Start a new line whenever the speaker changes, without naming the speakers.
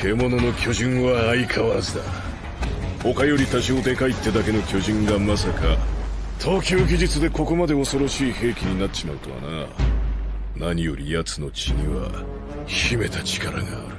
獣の巨人は相変わらずだ。他より多少でかいってだけの巨人がまさか投球技術でここまで恐ろしい兵器になっちまうとはな。何より奴の血には秘めた力がある。